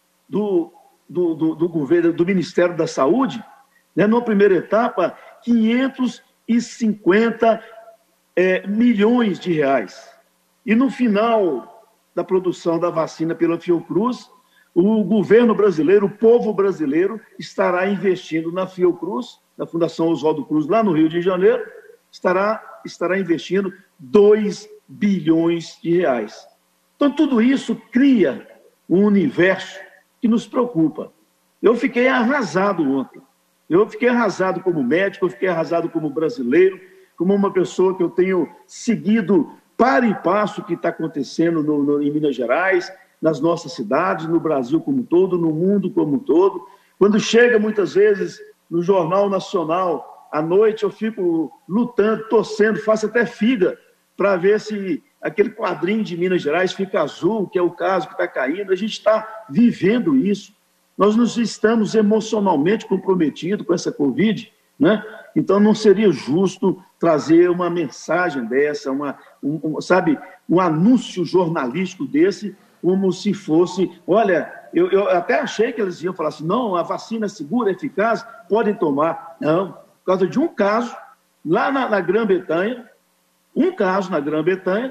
do Do, do, do governo, do Ministério da Saúde, né, numa primeira etapa, quinhentos e cinquenta é, milhões de reais. E no final da produção da vacina pela Fiocruz, o governo brasileiro, o povo brasileiro, estará investindo na Fiocruz, na Fundação Oswaldo Cruz, lá no Rio de Janeiro, estará, estará investindo dois bilhões de reais. Então, tudo isso cria um universo que nos preocupa. Eu fiquei arrasado ontem. Eu fiquei arrasado como médico, eu fiquei arrasado como brasileiro, como uma pessoa que eu tenho seguido para e passo o que está acontecendo no, no, em Minas Gerais, nas nossas cidades, no Brasil como um todo, no mundo como um todo. Quando chega, muitas vezes, no Jornal Nacional, à noite eu fico lutando, torcendo, faço até figa para ver se aquele quadrinho de Minas Gerais fica azul, que é o caso que está caindo. A gente está vivendo isso. Nós nos estamos emocionalmente comprometidos com essa Covid, né? Então não seria justo trazer uma mensagem dessa, uma, um, um, sabe, um anúncio jornalístico desse, como se fosse, olha, eu, eu até achei que eles iam falar assim, não, a vacina é segura, eficaz, podem tomar. Não, por causa de um caso, lá na, na Grã-Bretanha, um caso na Grã-Bretanha,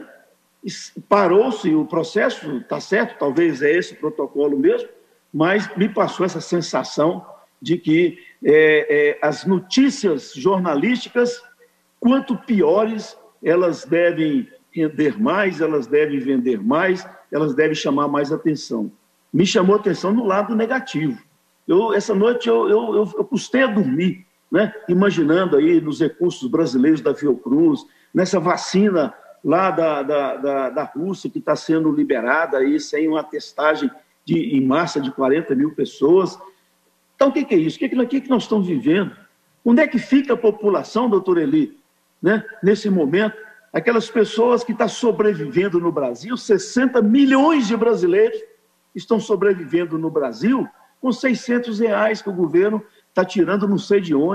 parou-se o processo, está certo, talvez é esse protocolo mesmo, mas me passou essa sensação de que é, é, as notícias jornalísticas, quanto piores, elas devem render mais, elas devem vender mais, elas devem chamar mais atenção. Me chamou a atenção no lado negativo. Eu, essa noite eu, eu, eu, eu custei a dormir, né? Imaginando aí nos recursos brasileiros da Fiocruz, nessa vacina lá da, da, da, da Rússia, que está sendo liberada aí, sem uma testagem de, em massa de quarenta mil pessoas. Então, o que, que é isso? O que, que, que nós estamos vivendo? Onde é que fica a população, doutor Eli, né? Nesse momento? Aquelas pessoas que estão sobrevivendo no Brasil, sessenta milhões de brasileiros estão sobrevivendo no Brasil com seiscentos reais que o governo está tirando não sei de onde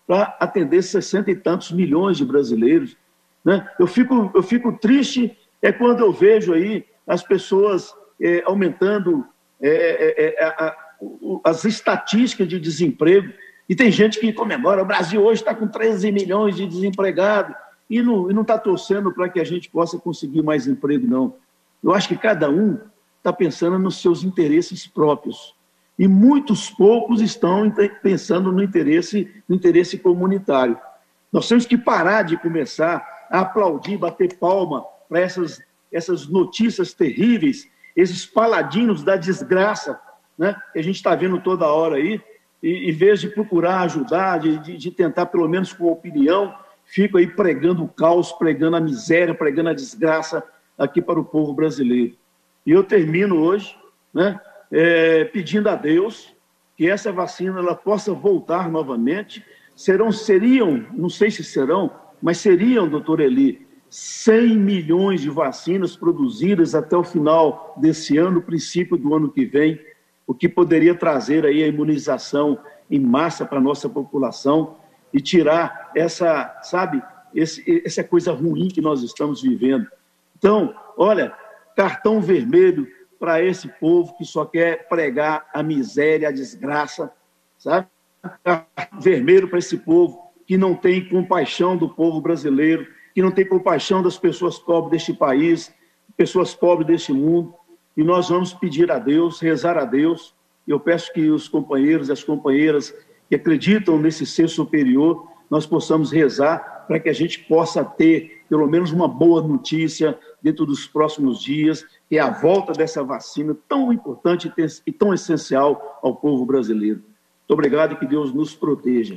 para atender sessenta e tantos milhões de brasileiros, né? Eu fico, eu fico triste é quando eu vejo aí as pessoas é, aumentando é, é, é, a, a, as estatísticas de desemprego, e tem gente que comemora, o Brasil hoje está com treze milhões de desempregados, e não e não está torcendo para que a gente possa conseguir mais emprego, não. Eu acho que cada um está pensando nos seus interesses próprios, e muitos poucos estão pensando no interesse, no interesse comunitário. Nós temos que parar de começar a aplaudir, bater palma para essas, essas notícias terríveis, esses paladinos da desgraça, né, que a gente está vendo toda hora aí, e em vez de procurar ajudar, de, de, de tentar, pelo menos com opinião, fico aí pregando o caos, pregando a miséria, pregando a desgraça aqui para o povo brasileiro. E eu termino hoje, né, é, pedindo a Deus que essa vacina ela possa voltar novamente. Serão, seriam, não sei se serão, mas seriam, doutor Eli, cem milhões de vacinas produzidas até o final desse ano, princípio do ano que vem, o que poderia trazer aí a imunização em massa para a nossa população e tirar essa, sabe, esse, essa coisa ruim que nós estamos vivendo. Então, olha, cartão vermelho para esse povo que só quer pregar a miséria, a desgraça, sabe? Cartão vermelho para esse povo que não tem compaixão do povo brasileiro, que não tem compaixão das pessoas pobres deste país, pessoas pobres deste mundo. E nós vamos pedir a Deus, rezar a Deus. Eu peço que os companheiros e as companheiras que acreditam nesse ser superior, nós possamos rezar para que a gente possa ter pelo menos uma boa notícia dentro dos próximos dias, que é a volta dessa vacina tão importante e tão essencial ao povo brasileiro. Muito obrigado e que Deus nos proteja.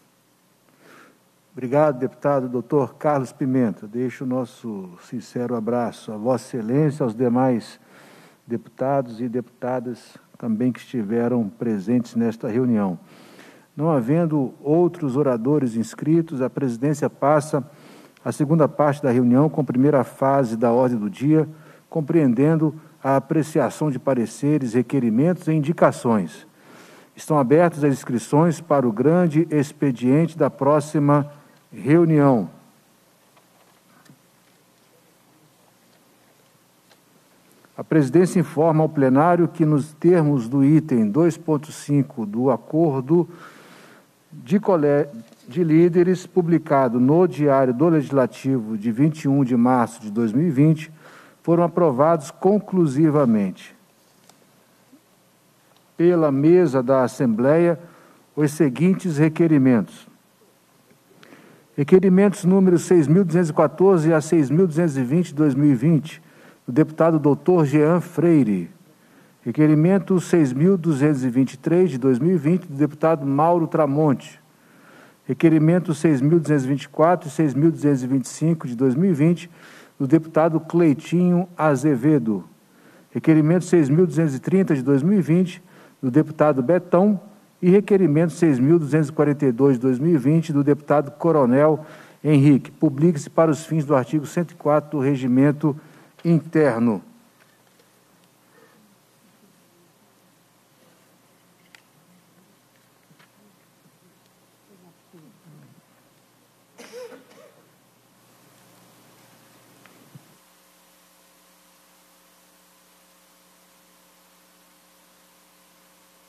Obrigado, deputado doutor Carlos Pimenta. Deixo o nosso sincero abraço a Vossa Excelência, aos demais deputados e deputadas também que estiveram presentes nesta reunião. Não havendo outros oradores inscritos, a presidência passa a segunda parte da reunião com a primeira fase da ordem do dia, compreendendo a apreciação de pareceres, requerimentos e indicações. Estão abertas as inscrições para o grande expediente da próxima reunião. A presidência informa ao plenário que, nos termos do item dois ponto cinco do acordo de, de líderes, publicado no Diário do Legislativo de vinte e um de março de dois mil e vinte, foram aprovados conclusivamente pela mesa da Assembleia os seguintes requerimentos. Requerimentos números seis mil duzentos e quatorze a seis mil duzentos e vinte de dois mil e vinte, do deputado doutor Jean Freire. Requerimento seis mil duzentos e vinte e três de dois mil e vinte, do deputado Mauro Tramonte. Requerimento seis mil duzentos e vinte e quatro e seis mil duzentos e vinte e cinco de dois mil e vinte, do deputado Cleitinho Azevedo. Requerimento seis mil duzentos e trinta de dois mil e vinte, do deputado Betão, e requerimento seis mil duzentos e quarenta e dois de dois mil e vinte, do deputado Coronel Henrique. Publique-se para os fins do artigo cento e quatro do Regimento Interno.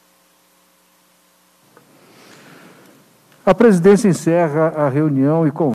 A presidência encerra a reunião e convoca